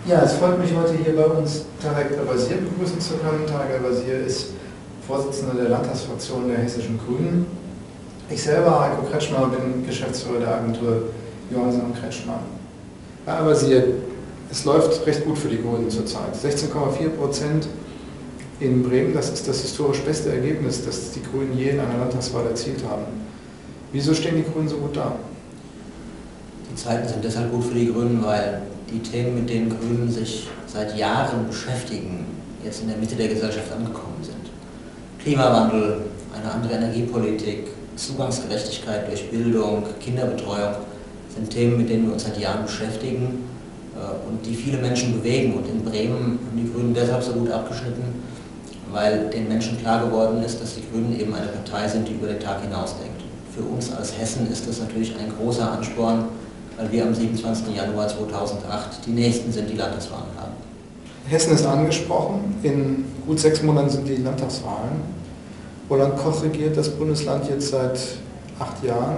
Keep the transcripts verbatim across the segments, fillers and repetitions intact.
Ja, es freut mich heute hier bei uns Tarek El-Wazir begrüßen zu können. Tarek El-Wazir ist Vorsitzender der Landtagsfraktion der Hessischen Grünen. Ich selber, Heiko Kretschmer, bin Geschäftsführer der Agentur Johansen und Kretschmer. Herr El-Wazir, es läuft recht gut für die Grünen zurzeit. sechzehn Komma vier Prozent in Bremen, das ist das historisch beste Ergebnis, das die Grünen je in einer Landtagswahl erzielt haben. Wieso stehen die Grünen so gut da? Die Zeiten sind deshalb gut für die Grünen, weil die Themen, mit denen Grünen sich seit Jahren beschäftigen, jetzt in der Mitte der Gesellschaft angekommen sind. Klimawandel, eine andere Energiepolitik, Zugangsgerechtigkeit durch Bildung, Kinderbetreuung sind Themen, mit denen wir uns seit Jahren beschäftigen und die viele Menschen bewegen. Und in Bremen haben die Grünen deshalb so gut abgeschnitten, weil den Menschen klar geworden ist, dass die Grünen eben eine Partei sind, die über den Tag hinausdenkt. Für uns als Hessen ist das natürlich ein großer Ansporn, weil wir am siebenundzwanzigsten Januar zweitausendacht die Nächsten sind, die Landtagswahlen haben. Hessen ist angesprochen, in gut sechs Monaten sind die Landtagswahlen. Roland Koch regiert das Bundesland jetzt seit acht Jahren.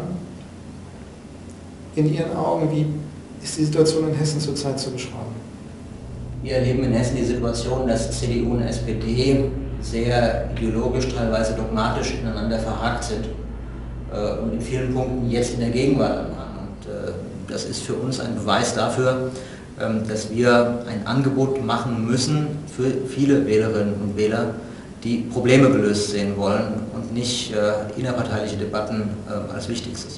In Ihren Augen, wie ist die Situation in Hessen zurzeit zu beschreiben? Wir erleben in Hessen die Situation, dass C D U und S P D sehr ideologisch, teilweise dogmatisch ineinander verhakt sind und in vielen Punkten jetzt in der Gegenwart anfangen. Das ist für uns ein Beweis dafür, dass wir ein Angebot machen müssen für viele Wählerinnen und Wähler, die Probleme gelöst sehen wollen und nicht innerparteiliche Debatten als Wichtigstes.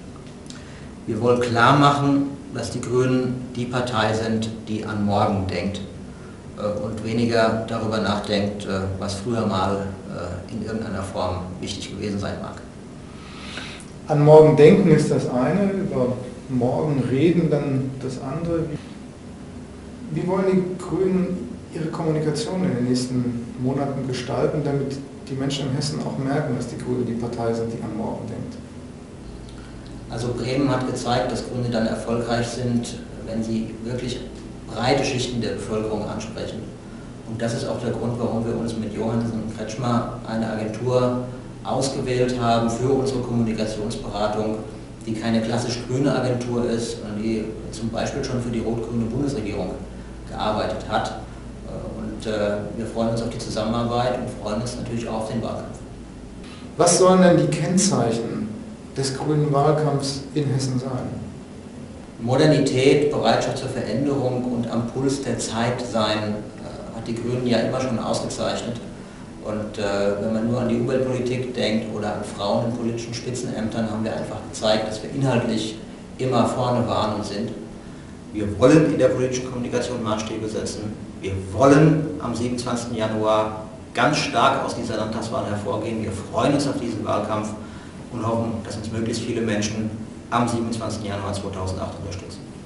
Wir wollen klar machen, dass die Grünen die Partei sind, die an morgen denkt und weniger darüber nachdenkt, was früher mal in irgendeiner Form wichtig gewesen sein mag. An morgen denken ist das eine, über morgen reden dann das andere. Wie wollen die Grünen ihre Kommunikation in den nächsten Monaten gestalten, damit die Menschen in Hessen auch merken, dass die Grünen die Partei sind, die an morgen denkt? Also Bremen hat gezeigt, dass Grüne dann erfolgreich sind, wenn sie wirklich breite Schichten der Bevölkerung ansprechen. Und das ist auch der Grund, warum wir uns mit Johansen und Kretschmer eine Agentur ausgewählt haben für unsere Kommunikationsberatung, die keine klassisch grüne Agentur ist, sondern die zum Beispiel schon für die rot-grüne Bundesregierung gearbeitet hat. Und äh, wir freuen uns auf die Zusammenarbeit und freuen uns natürlich auch auf den Wahlkampf. Was sollen denn die Kennzeichen des grünen Wahlkampfs in Hessen sein? Modernität, Bereitschaft zur Veränderung und am Puls der Zeit sein, äh, hat die Grünen ja immer schon ausgezeichnet. Und äh, wenn man nur an die Umweltpolitik denkt oder an Frauen in politischen Spitzenämtern, haben wir einfach gezeigt, dass wir inhaltlich immer vorne waren und sind. Wir wollen in der politischen Kommunikation Maßstäbe setzen. Wir wollen am siebenundzwanzigsten Januar ganz stark aus dieser Landtagswahl hervorgehen. Wir freuen uns auf diesen Wahlkampf und hoffen, dass uns möglichst viele Menschen am siebenundzwanzigsten Januar zweitausendacht unterstützen.